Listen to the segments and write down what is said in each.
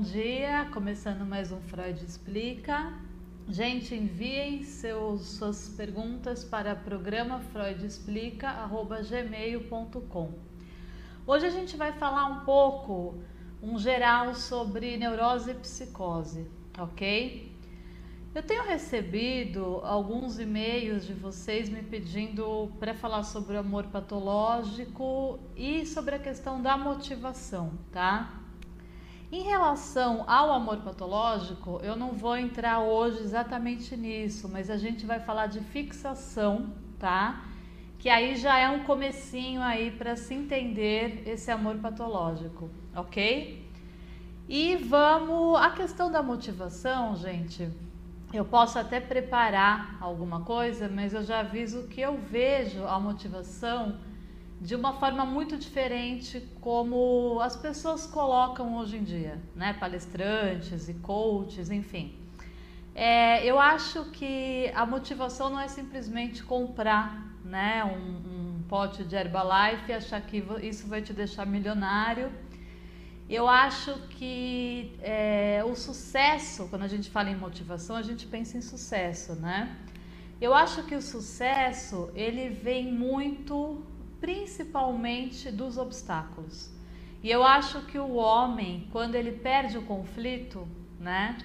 dia, começando mais um Freud Explica. Gente, enviem suas perguntas para programa freudexplica@gmail.com. Hoje a gente vai falar um pouco, um geral sobre neurose e psicose, ok? Eu tenho recebido alguns e-mails de vocês me pedindo para falar sobre o amor patológico e sobre a questão da motivação, tá? Em relação ao amor patológico, eu não vou entrar hoje exatamente nisso, mas a gente vai falar de fixação, tá? Que aí já é um comecinho aí para se entender esse amor patológico, ok? E vamos, a questão da motivação, gente, eu posso até preparar alguma coisa, mas eu já aviso que eu vejo a motivação de uma forma muito diferente como as pessoas colocam hoje em dia, né? Palestrantes e coaches, enfim. Eu acho que a motivação não é simplesmente comprar, né, um pote de Herbalife e achar que isso vai te deixar milionário. Eu acho que o sucesso, quando a gente fala em motivação, a gente pensa em sucesso, né? Eu acho que o sucesso, ele vem muito, principalmente, dos obstáculos. E eu acho que o homem, quando ele perde o conflito, né,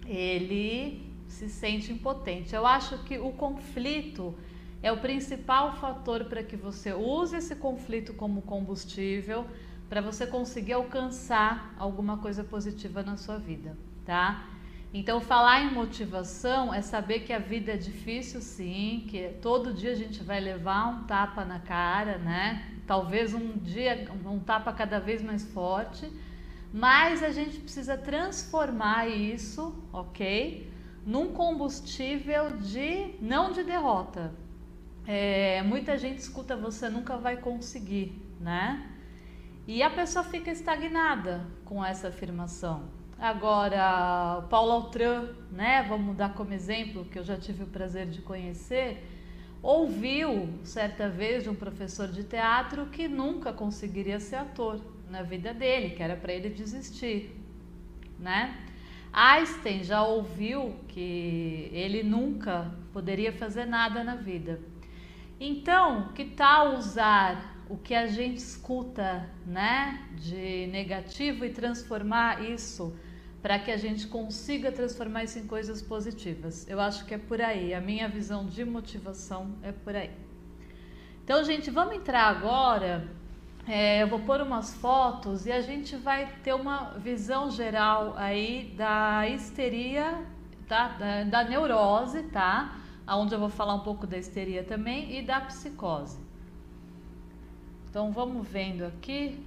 ele se sente impotente. Eu acho que o conflito é o principal fator para que você use esse conflito como combustível para você conseguir alcançar alguma coisa positiva na sua vida, tá? Então, falar em motivação é saber que a vida é difícil, sim, que todo dia a gente vai levar um tapa na cara, né? Talvez um dia um tapa cada vez mais forte, mas a gente precisa transformar isso, ok? Num combustível não de derrota. Muita gente escuta, você nunca vai conseguir, né? E a pessoa fica estagnada com essa afirmação. Agora, Paulo Autran, né, vamos dar como exemplo, que eu já tive o prazer de conhecer, ouviu certa vez de um professor de teatro que nunca conseguiria ser ator na vida dele, que era para ele desistir, né? Einstein já ouviu que ele nunca poderia fazer nada na vida. Então, que tal usar o que a gente escuta, né, de negativo e transformar isso para que a gente consiga transformar isso em coisas positivas? Eu acho que é por aí, a minha visão de motivação é por aí. Então, gente, vamos entrar agora, eu vou pôr umas fotos e a gente vai ter uma visão geral aí da histeria, tá? Da neurose, tá? Onde eu vou falar um pouco da histeria também e da psicose. Então vamos vendo aqui.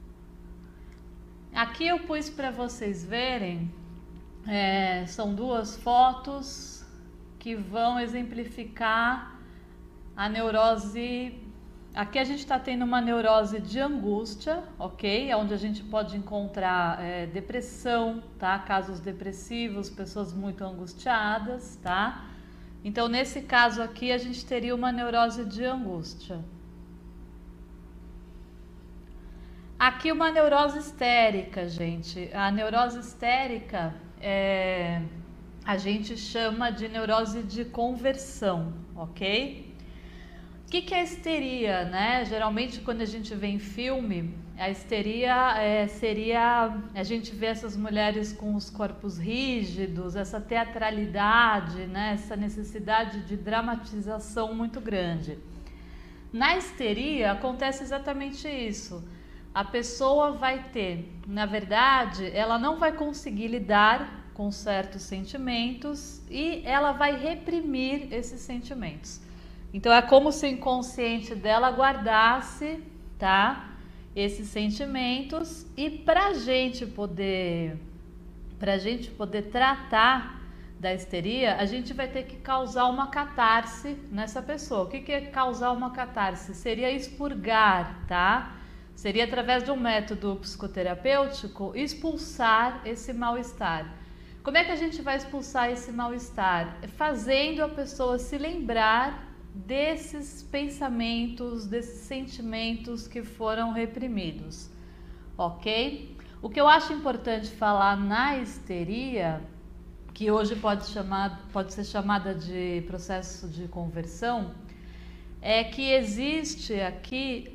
Aqui eu pus para vocês verem, são duas fotos que vão exemplificar a neurose. Aqui a gente está tendo uma neurose de angústia, ok? Onde a gente pode encontrar depressão, tá? Casos depressivos, pessoas muito angustiadas, tá? Então nesse caso aqui a gente teria uma neurose de angústia. Aqui uma neurose histérica, gente. A neurose histérica a gente chama de neurose de conversão, ok? O que é histeria, né? Geralmente quando a gente vê em filme, a histeria seria, a gente vê essas mulheres com os corpos rígidos, essa teatralidade, né? Essa necessidade de dramatização muito grande. Na histeria acontece exatamente isso. A pessoa vai ter, na verdade, ela não vai conseguir lidar com certos sentimentos e ela vai reprimir esses sentimentos. Então é como se o inconsciente dela guardasse, tá, esses sentimentos, e para a gente poder tratar da histeria, a gente vai ter que causar uma catarse nessa pessoa. O que é causar uma catarse? Seria expurgar, tá? Seria através de um método psicoterapêutico expulsar esse mal-estar. Como é que a gente vai expulsar esse mal-estar? Fazendo a pessoa se lembrar desses pensamentos, desses sentimentos que foram reprimidos, ok? O que eu acho importante falar na histeria, que hoje pode ser chamada de processo de conversão, é que existe aqui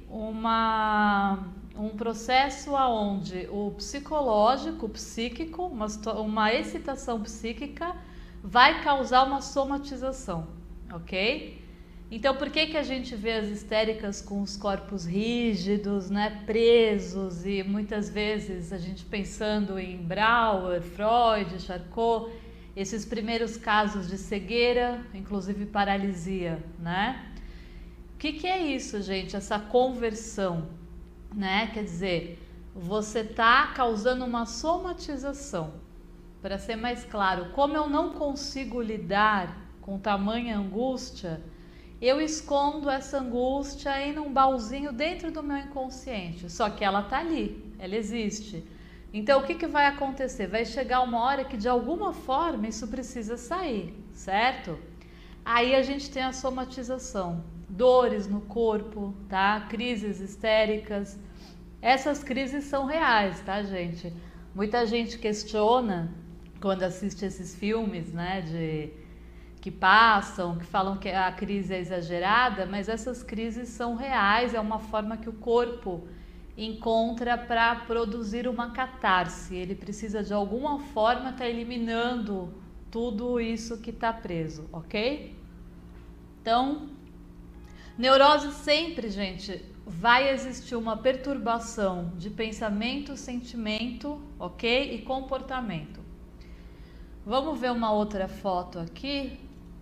um processo onde o psicológico, o psíquico, uma excitação psíquica vai causar uma somatização, ok? Então, por que a gente vê as histéricas com os corpos rígidos, né, presos, e muitas vezes a gente pensando em Brauer, Freud, Charcot, esses primeiros casos de cegueira, inclusive paralisia, né? O que é isso, gente? Essa conversão, né? Quer dizer, você está causando uma somatização. Para ser mais claro, como eu não consigo lidar com tamanha angústia, eu escondo essa angústia em um baúzinho dentro do meu inconsciente. Só que ela está ali, ela existe. Então, o que vai acontecer? Vai chegar uma hora que, de alguma forma, isso precisa sair, certo? Aí a gente tem a somatização. Dores no corpo, tá? Crises histéricas. Essas crises são reais, tá, gente? Muita gente questiona quando assiste esses filmes, né, que passam, que falam que a crise é exagerada, mas essas crises são reais, é uma forma que o corpo encontra para produzir uma catarse. Ele precisa de alguma forma estar eliminando tudo isso que está preso, ok? Então, neurose sempre, gente, vai existir uma perturbação de pensamento, sentimento, ok? E comportamento. Vamos ver uma outra foto aqui.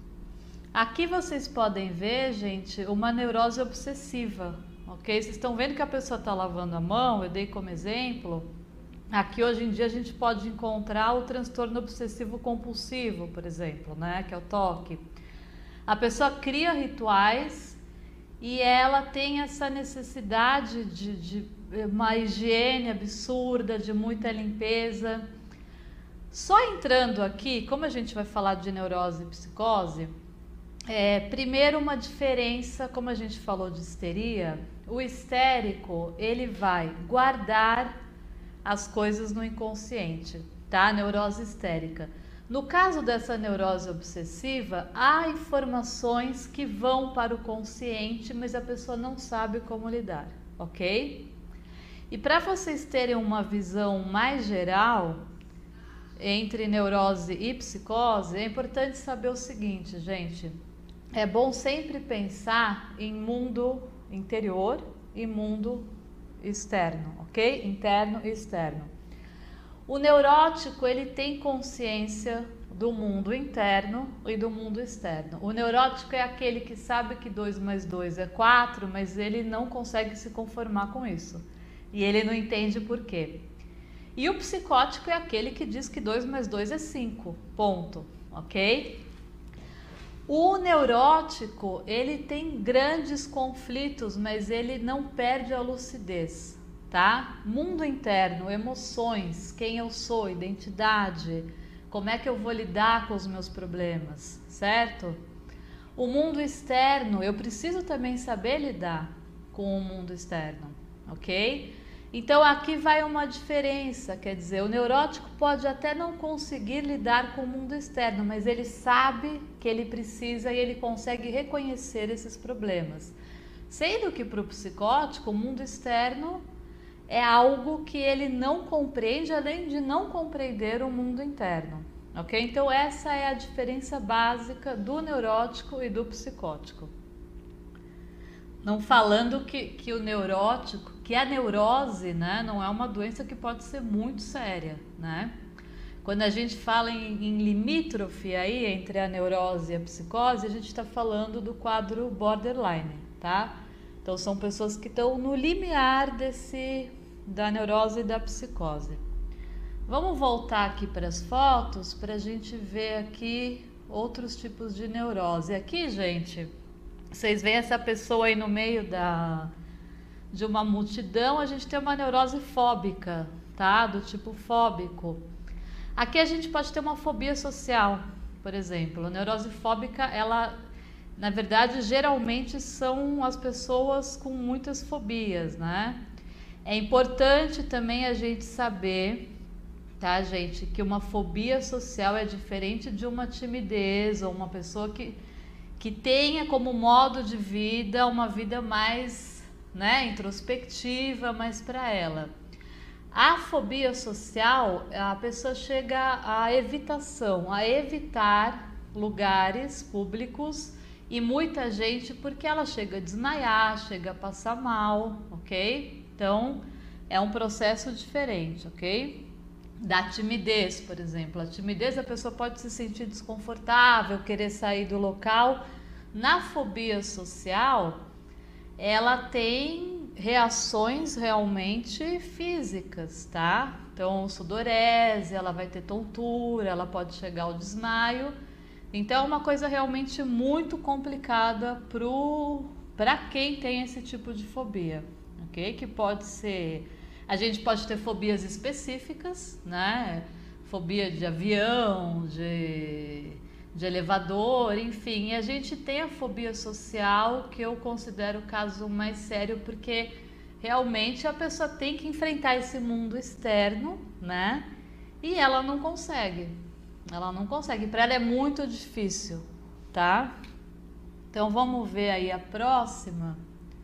Aqui vocês podem ver, gente, uma neurose obsessiva, ok? Vocês estão vendo que a pessoa está lavando a mão, eu dei como exemplo. Aqui hoje em dia a gente pode encontrar o transtorno obsessivo compulsivo, por exemplo, né? Que é o TOC. A pessoa cria rituais e ela tem essa necessidade de uma higiene absurda, de muita limpeza. Só entrando aqui, como a gente vai falar de neurose e psicose, primeiro uma diferença, como a gente falou de histeria, o histérico, ele vai guardar as coisas no inconsciente, tá? Neurose histérica. No caso dessa neurose obsessiva, há informações que vão para o consciente, mas a pessoa não sabe como lidar, ok? E para vocês terem uma visão mais geral entre neurose e psicose, é importante saber o seguinte, gente. É bom sempre pensar em mundo interior e mundo externo, ok? Interno e externo. O neurótico, ele tem consciência do mundo interno e do mundo externo. O neurótico é aquele que sabe que 2 mais 2 é 4, mas ele não consegue se conformar com isso. E ele não entende por quê. E o psicótico é aquele que diz que 2 mais 2 é 5, ponto, ok? O neurótico, ele tem grandes conflitos, mas ele não perde a lucidez, tá? Mundo interno, emoções, quem eu sou, identidade, como é que eu vou lidar com os meus problemas, certo? O mundo externo, eu preciso também saber lidar com o mundo externo, ok? Então aqui vai uma diferença, quer dizer, o neurótico pode até não conseguir lidar com o mundo externo, mas ele sabe que ele precisa e ele consegue reconhecer esses problemas. Sendo que para o psicótico, o mundo externo é algo que ele não compreende, além de não compreender o mundo interno, ok? Então essa é a diferença básica do neurótico e do psicótico. Não falando que o neurótico, que a neurose, né, não é uma doença que pode ser muito séria, né? Quando a gente fala em limítrofe aí entre a neurose e a psicose, a gente está falando do quadro borderline, tá? Então são pessoas que estão no limiar da neurose e da psicose. Vamos voltar aqui para as fotos para a gente ver aqui outros tipos de neurose. Aqui, gente, vocês veem essa pessoa aí no meio de uma multidão, a gente tem uma neurose fóbica, tá? Do tipo fóbico. Aqui a gente pode ter uma fobia social, por exemplo. A neurose fóbica, ela, na verdade, geralmente são as pessoas com muitas fobias, né? É importante também a gente saber, tá, gente, que uma fobia social é diferente de uma timidez ou uma pessoa que tenha como modo de vida uma vida mais, né, introspectiva, mais para ela. A fobia social, a pessoa chega à evitação, a evitar lugares públicos e muita gente porque ela chega a desmaiar, chega a passar mal, ok? Então, é um processo diferente, ok? Da timidez, por exemplo. A timidez, a pessoa pode se sentir desconfortável, querer sair do local. Na fobia social, ela tem reações realmente físicas, tá? Então, sudorese, ela vai ter tontura, ela pode chegar ao desmaio. Então, é uma coisa realmente muito complicada para quem tem esse tipo de fobia, ok? Que pode ser... A gente pode ter fobias específicas, né? Fobia de avião, de elevador, enfim. E a gente tem a fobia social, que eu considero o caso mais sério, porque realmente a pessoa tem que enfrentar esse mundo externo, né? E ela não consegue. Ela não consegue. Para ela é muito difícil, tá? Então vamos ver aí a próxima.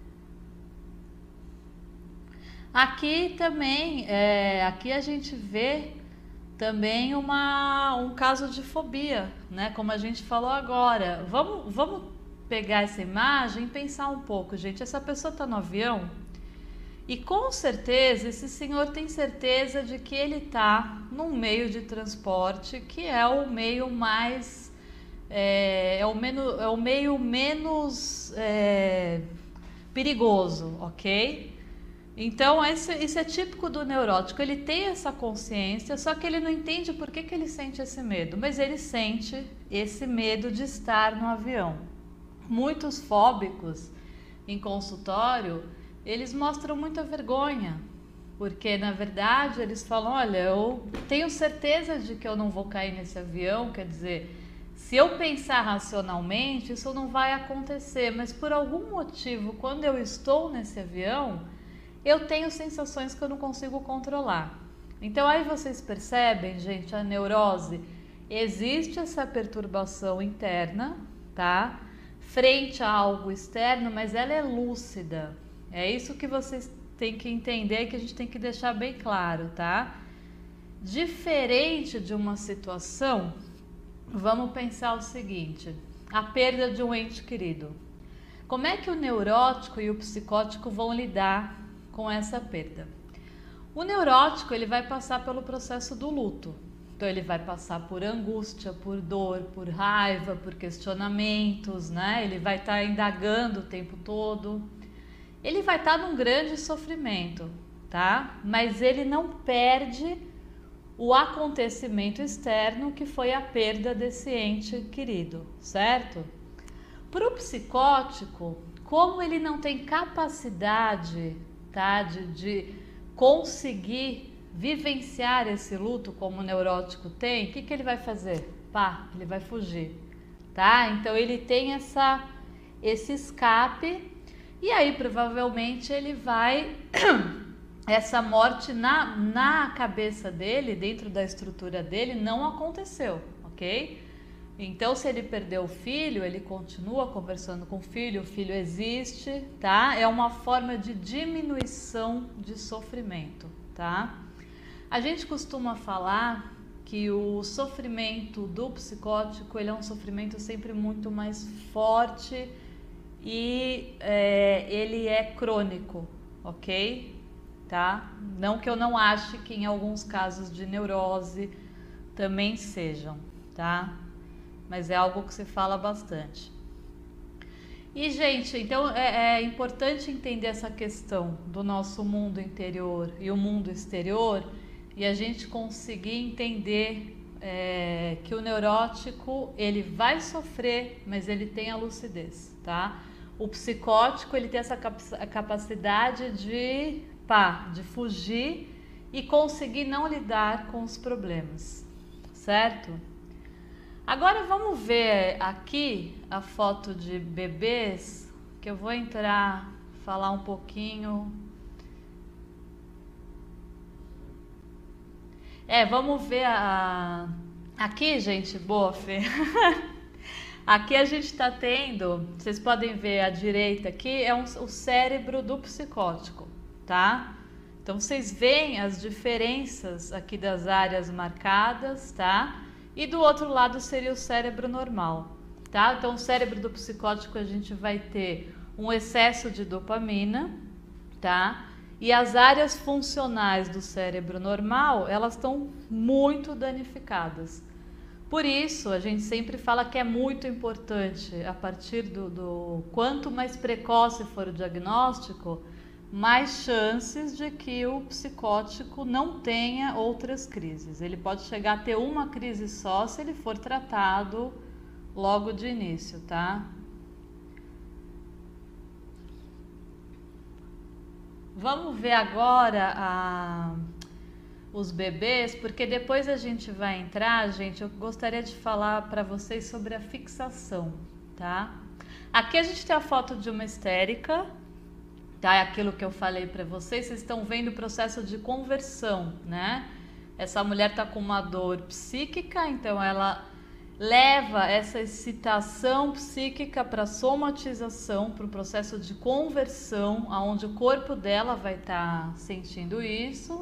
Aqui também, aqui a gente vê também um caso de fobia, né? Como a gente falou agora. Vamos pegar essa imagem e pensar um pouco, gente. Essa pessoa está no avião e com certeza esse senhor tem certeza de que ele está num meio de transporte que é o meio mais, é o meio menos perigoso, ok? Então, isso é típico do neurótico, ele tem essa consciência, só que ele não entende por que ele sente esse medo, mas ele sente esse medo de estar no avião. Muitos fóbicos em consultório, eles mostram muita vergonha, porque na verdade eles falam, olha, eu tenho certeza de que eu não vou cair nesse avião, quer dizer, se eu pensar racionalmente, isso não vai acontecer, mas por algum motivo, quando eu estou nesse avião, eu tenho sensações que eu não consigo controlar. Então aí vocês percebem, gente, a neurose, existe essa perturbação interna, tá? Frente a algo externo, mas ela é lúcida. É isso que vocês têm que entender e que a gente tem que deixar bem claro, tá? Diferente de uma situação, vamos pensar o seguinte, a perda de um ente querido. Como é que o neurótico e o psicótico vão lidar com essa perda? O neurótico, ele vai passar pelo processo do luto. Então ele vai passar por angústia, por dor, por raiva, por questionamentos, né? Ele vai estar indagando o tempo todo. Ele vai estar num grande sofrimento, tá? Mas ele não perde o acontecimento externo que foi a perda desse ente querido, certo? Para o psicótico, como ele não tem capacidade, tá, de conseguir vivenciar esse luto como o neurótico tem, o que ele vai fazer? Ele vai fugir, tá? Então ele tem esse escape e aí provavelmente ele vai, essa morte na cabeça dele, dentro da estrutura dele, não aconteceu, ok? Então, se ele perdeu o filho, ele continua conversando com o filho existe, tá? É uma forma de diminuição de sofrimento, tá? A gente costuma falar que o sofrimento do psicótico, ele é um sofrimento sempre muito mais forte e ele é crônico, ok? Tá? Não que eu não ache que em alguns casos de neurose também sejam, tá? Mas é algo que se fala bastante. E, gente, então é importante entender essa questão do nosso mundo interior e o mundo exterior e a gente conseguir entender que o neurótico, ele vai sofrer, mas ele tem a lucidez, tá? O psicótico, ele tem essa capacidade de fugir e conseguir não lidar com os problemas, certo? Agora vamos ver aqui a foto de bebês, que eu vou falar um pouquinho Vamos ver aqui, gente, boa, Fê. Aqui a gente está tendo, vocês podem ver à direita aqui, o cérebro do psicótico, tá? Então vocês veem as diferenças aqui das áreas marcadas, tá? E do outro lado seria o cérebro normal, tá? Então o cérebro do psicótico a gente vai ter um excesso de dopamina, tá? E as áreas funcionais do cérebro normal, elas estão muito danificadas. Por isso, a gente sempre fala que é muito importante, a partir do quanto mais precoce for o diagnóstico, mais chances de que o psicótico não tenha outras crises. Ele pode chegar a ter uma crise só se ele for tratado logo de início, tá? Vamos ver agora os bebês, porque depois a gente vai entrar, gente, eu gostaria de falar para vocês sobre a fixação, tá? Aqui a gente tem a foto de uma histérica, tá? É aquilo que eu falei para vocês estão vendo o processo de conversão, né? Essa mulher tá com uma dor psíquica, então ela leva essa excitação psíquica para somatização, para o processo de conversão, onde o corpo dela vai estar sentindo isso.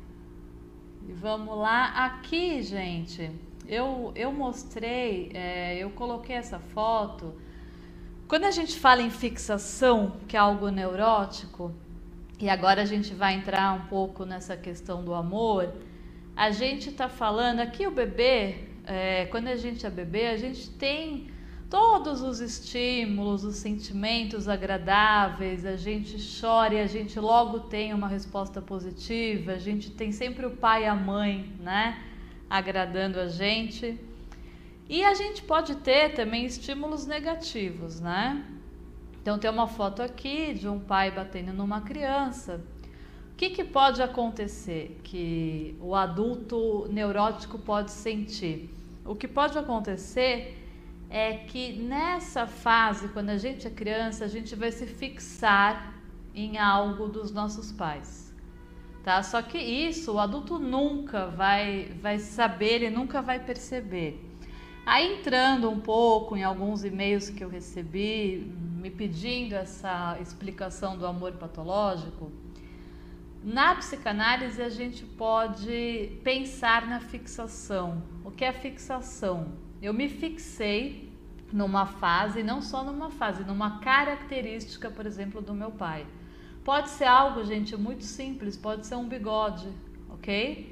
E vamos lá, aqui, gente, eu mostrei, eu coloquei essa foto. Quando a gente fala em fixação, que é algo neurótico, e agora a gente vai entrar um pouco nessa questão do amor, a gente está falando, aqui o bebê, quando a gente é bebê, a gente tem todos os estímulos, os sentimentos agradáveis, a gente chora e a gente logo tem uma resposta positiva, a gente tem sempre o pai e a mãe, né, agradando a gente. E a gente pode ter também estímulos negativos, né? Então tem uma foto aqui de um pai batendo numa criança. O que pode acontecer que o adulto neurótico pode sentir? O que pode acontecer é que nessa fase, quando a gente é criança, a gente vai se fixar em algo dos nossos pais, tá? Só que isso o adulto nunca vai saber, ele nunca vai perceber. Aí entrando um pouco em alguns e-mails que eu recebi, me pedindo essa explicação do amor patológico, na psicanálise a gente pode pensar na fixação. O que é fixação? Eu me fixei numa fase, não só numa fase, numa característica, por exemplo, do meu pai. Pode ser algo, gente, muito simples, pode ser um bigode, ok?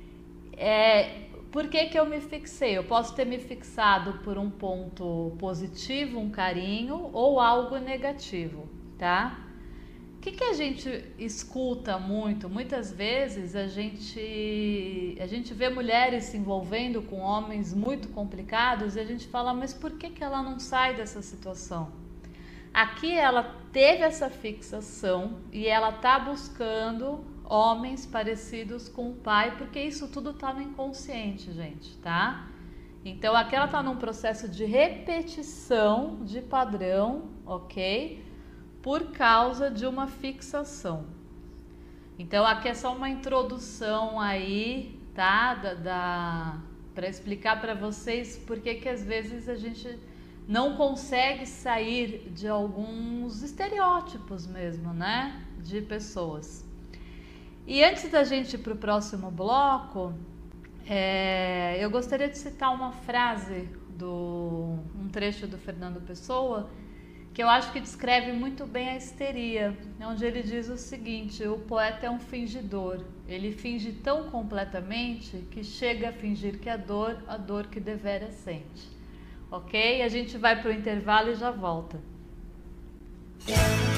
Por que eu me fixei? Eu posso ter me fixado por um ponto positivo, um carinho, ou algo negativo, tá? O que a gente escuta muito? Muitas vezes a gente vê mulheres se envolvendo com homens muito complicados e a gente fala, mas por que ela não sai dessa situação? Aqui ela teve essa fixação e ela tá buscando homens parecidos com o pai, porque isso tudo tá no inconsciente, gente, tá? Então aqui ela tá num processo de repetição de padrão, ok? Por causa de uma fixação. Então aqui é só uma introdução aí, tá? Para explicar para vocês por que às vezes a gente não consegue sair de alguns estereótipos mesmo, né? De pessoas. E antes da gente ir para o próximo bloco, eu gostaria de citar uma frase, um trecho do Fernando Pessoa, que eu acho que descreve muito bem a histeria, onde ele diz o seguinte: o poeta é um fingidor, ele finge tão completamente que chega a fingir que a dor que devera sente. Ok? A gente vai para o intervalo e já volta.